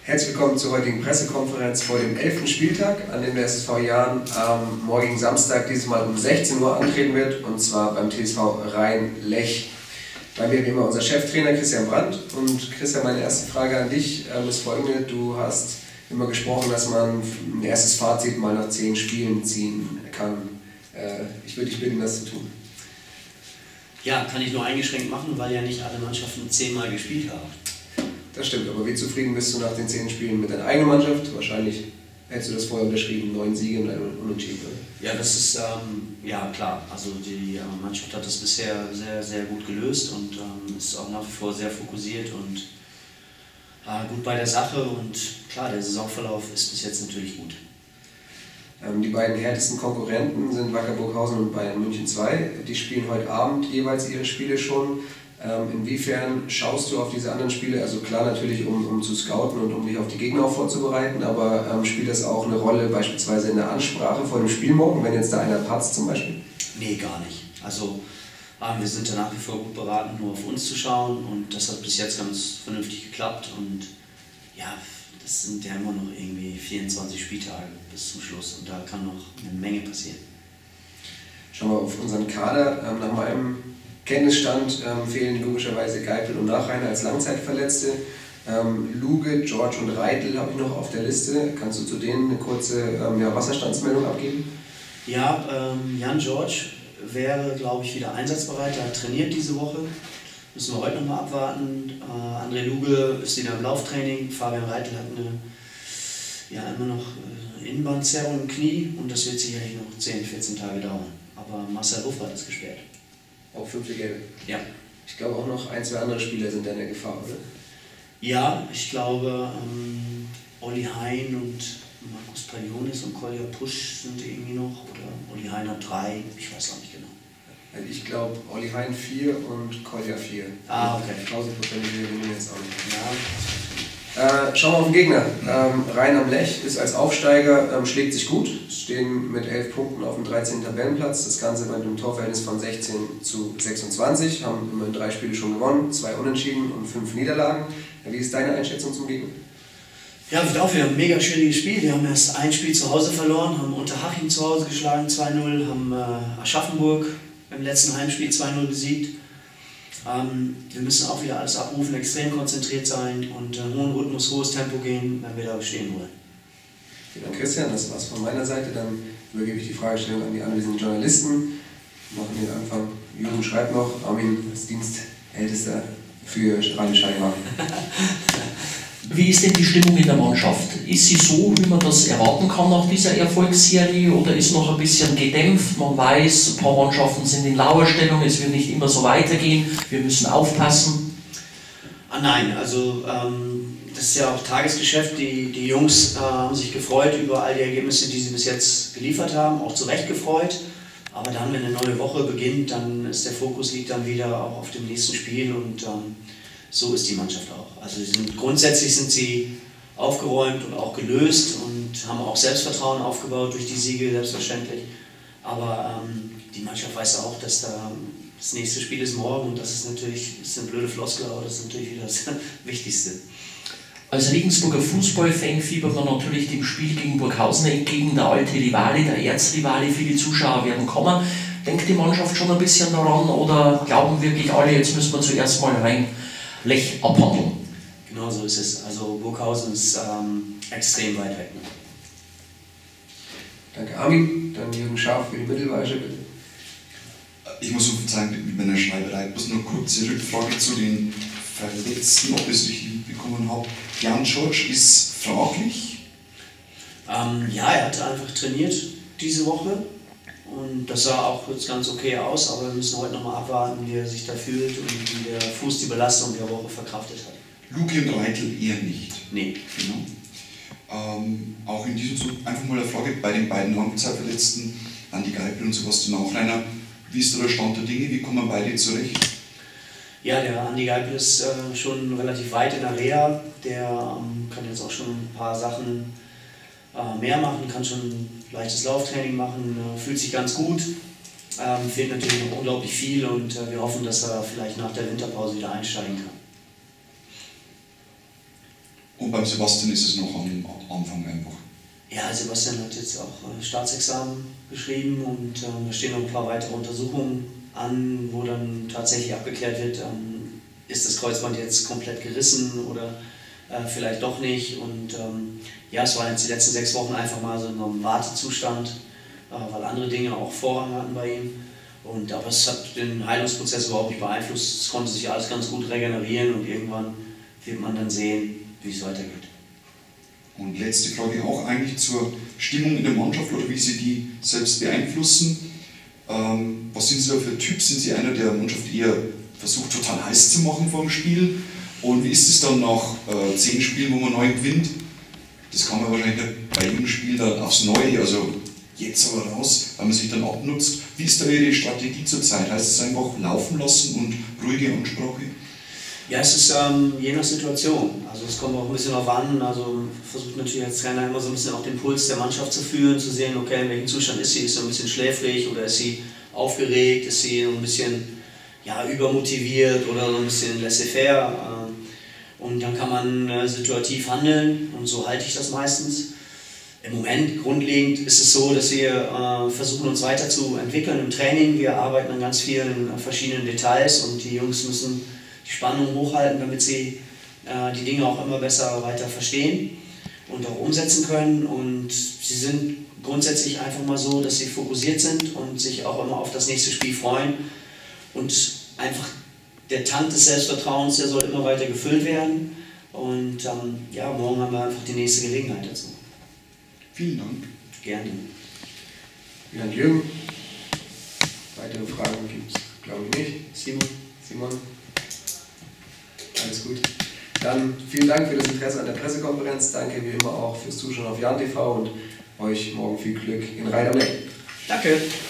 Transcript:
Herzlich willkommen zur heutigen Pressekonferenz vor dem 11. Spieltag, an dem der SSV Jahn am morgigen Samstag dieses Mal um 16 Uhr antreten wird, und zwar beim TSV Rhein-Lech. Bei mir wie immer unser Cheftrainer Christian Brandt. Und Christian, meine erste Frage an dich ist folgende. Du hast immer gesprochen, dass man ein erstes Fazit mal nach 10 Spielen ziehen kann. Ich würde dich bitten, das zu tun. Ja, kann ich nur eingeschränkt machen, weil ja nicht alle Mannschaften 10-mal gespielt haben. Das stimmt, aber wie zufrieden bist du nach den 10 Spielen mit deiner eigenen Mannschaft? Wahrscheinlich hättest du das vorher unterschrieben, 9 Siege und ein Unentschieden. Ja, das ist, ja klar, also die Mannschaft hat das bisher sehr, sehr gut gelöst und ist auch nach wie vor sehr fokussiert und gut bei der Sache, und klar, der Saisonverlauf ist bis jetzt natürlich gut. Die beiden härtesten Konkurrenten sind Wacker Burghausen und Bayern München 2. Die spielen heute Abend jeweils ihre Spiele schon. Inwiefern schaust du auf diese anderen Spiele? Also klar natürlich, um zu scouten und um dich auf die Gegner auch vorzubereiten, aber spielt das auch eine Rolle beispielsweise in der Ansprache vor dem Spiel morgen, wenn jetzt da einer patzt zum Beispiel? Nee, gar nicht. Also wir sind da nach wie vor gut beraten, nur auf uns zu schauen, und das hat bis jetzt ganz vernünftig geklappt, und ja, das sind ja immer noch irgendwie 24 Spieltage bis zum Schluss, und da kann noch eine Menge passieren. Schauen wir auf unseren Kader. Nach meinem Kenntnisstand fehlen logischerweise Geipel und Nachreiner als Langzeitverletzte. Luge, George und Reitel habe ich noch auf der Liste. Kannst du zu denen eine kurze Wasserstandsmeldung abgeben? Ja, Jan George wäre, glaube ich, wieder einsatzbereit. Er hat trainiert diese Woche. Müssen wir heute nochmal abwarten. André Luge ist wieder im Lauftraining. Fabian Reitel hat immer noch Innenbandzerrung im Knie, und das wird sicherlich noch 10, 14 Tage dauern. Aber Marcel Ruffert ist gesperrt. Auch 5 Gelbe? Ja. Ich glaube auch noch 1, 2 andere Spieler sind da in der Gefahr, oder? Ja, ich glaube Olli Hein und Markus Palionis und Kolja Pusch sind irgendwie noch, oder Olli Hein hat 3, ich weiß auch nicht genau. Also ich glaube Olli Hein 4 und Kolja 4. Ah, okay. 1000% gewinnen jetzt auch nicht. Ja. Schauen wir auf den Gegner. Rhein am Lech ist als Aufsteiger, schlägt sich gut, stehen mit 11 Punkten auf dem 13. Tabellenplatz. Das Ganze bei einem Torverhältnis von 16:26, haben immerhin 3 Spiele schon gewonnen, 2 Unentschieden und 5 Niederlagen. Wie ist deine Einschätzung zum Gegner? Ja, wird auch wieder ein mega schwieriges Spiel. Wir haben erst ein Spiel zu Hause verloren, haben Unterhaching zu Hause geschlagen 2-0, haben Aschaffenburg im letzten Heimspiel 2-0 besiegt. Wir müssen auch wieder alles abrufen, extrem konzentriert sein und hohen Rhythmus, hohes Tempo gehen, wenn wir da bestehen wollen. Vielen Dank, Christian. Das war's von meiner Seite. Dann übergebe ich die Fragestellung an die anwesenden Journalisten. Wir machen den Anfang. Jürgen schreibt noch, Armin als Dienstältester für Radio Scheibenhagen. Wie ist denn die Stimmung in der Mannschaft? Ist sie so, wie man das erwarten kann nach dieser Erfolgsserie, oder ist noch ein bisschen gedämpft? Man weiß, ein paar Mannschaften sind in Lauerstellung, es wird nicht immer so weitergehen, wir müssen aufpassen. Nein, also das ist ja auch Tagesgeschäft. Die Jungs haben sich gefreut über all die Ergebnisse, die sie bis jetzt geliefert haben, auch zu Recht gefreut. Aber dann, wenn eine neue Woche beginnt, dann ist der Fokus liegt dann wieder auch auf dem nächsten Spiel, und so ist die Mannschaft auch. Also grundsätzlich sind sie aufgeräumt und auch gelöst und haben auch Selbstvertrauen aufgebaut durch die Siege, selbstverständlich. Aber die Mannschaft weiß auch, dass das nächste Spiel ist morgen, und das ist natürlich, das ist eine blöde Floskel, aber das ist natürlich wieder das Wichtigste. Als Regensburger Fußballfan fiebert man natürlich dem Spiel gegen Burghausen entgegen, der alte Rivale, der Erzrivale, viele Zuschauer werden kommen. Denkt die Mannschaft schon ein bisschen daran, oder glauben wirklich alle, jetzt müssen wir zuerst mal Rhein-Lech abhandeln? Genau so ist es. Also Burghausen ist extrem weit weg. Ne? Danke, Armin. Dann Jürgen Scharf für die Mittelweise, bitte. Ich muss so verzeihen mit meiner Schreiberei. Bloß nur eine kurze Rückfrage zu den Verletzten, ob ich es richtig mitbekommen habe. Jan George ist fraglich? Ja, er hat einfach trainiert diese Woche. Und das sah auch jetzt ganz okay aus, aber wir müssen heute nochmal abwarten, wie er sich da fühlt und wie der Fuß die Belastung der Woche verkraftet hat. Luke und Reitel eher nicht? Nee. Genau. Auch in diesem Zug einfach mal eine Frage bei den beiden Langzeitverletzten, Andi Geipel und Sebastian Nachreiner. Wie ist da der Stand der Dinge? Wie kommen beide zurecht? Ja, der Andi Geipel ist schon relativ weit in der Reha. Der kann jetzt auch schon ein paar Sachen mehr machen, kann schon leichtes Lauftraining machen, fühlt sich ganz gut. Fehlt natürlich noch unglaublich viel, und wir hoffen, dass er vielleicht nach der Winterpause wieder einsteigen kann. Und beim Sebastian ist es noch am Anfang einfach. Ja, Sebastian hat jetzt auch Staatsexamen geschrieben und da stehen noch ein paar weitere Untersuchungen an, wo dann tatsächlich abgeklärt wird, ist das Kreuzband jetzt komplett gerissen oder vielleicht doch nicht. Und ja, es waren jetzt die letzten 6 Wochen einfach mal so in einem Wartezustand, weil andere Dinge auch Vorrang hatten bei ihm. Aber es hat den Heilungsprozess überhaupt nicht beeinflusst. Es konnte sich alles ganz gut regenerieren und irgendwann wird man dann sehen, wie es weitergeht. Und letzte Frage auch eigentlich zur Stimmung in der Mannschaft oder wie Sie die selbst beeinflussen. Was sind Sie da für Typ? Sind Sie einer, der Mannschaft eher versucht, total heiß zu machen vor dem Spiel? Und wie ist es dann nach 10 Spielen, wo man neu gewinnt? Das kann man wahrscheinlich nicht bei jedem Spiel dann aufs Neue, also jetzt aber raus, weil man sich dann abnutzt. Wie ist da Ihre Strategie zurzeit? Heißt es einfach laufen lassen und ruhige Ansprache? Ja, es ist je nach Situation. Also es kommt auch ein bisschen auf an. Also versucht natürlich als Trainer immer so ein bisschen auch den Puls der Mannschaft zu fühlen, zu sehen, okay, in welchem Zustand ist sie? Ist sie ein bisschen schläfrig oder ist sie aufgeregt? Ist sie ein bisschen übermotiviert oder so ein bisschen laissez-faire? Und dann kann man situativ handeln und so halte ich das meistens. Im Moment grundlegend ist es so, dass wir versuchen, uns weiterzuentwickeln im Training. Wir arbeiten an ganz vielen verschiedenen Details und die Jungs müssen die Spannung hochhalten, damit sie die Dinge auch immer besser weiter verstehen und auch umsetzen können. Und sie sind grundsätzlich einfach mal so, dass sie fokussiert sind und sich auch immer auf das nächste Spiel freuen. Und einfach der Tank des Selbstvertrauens, der soll immer weiter gefüllt werden. Und morgen haben wir einfach die nächste Gelegenheit dazu. Vielen Dank. Gerne. Jan Jürgen. Weitere Fragen gibt es, glaube ich, nicht. Simon. Alles gut. Dann vielen Dank für das Interesse an der Pressekonferenz. Danke wie immer auch fürs Zuschauen auf Jan TV und euch morgen viel Glück in Rhein am Main. Danke.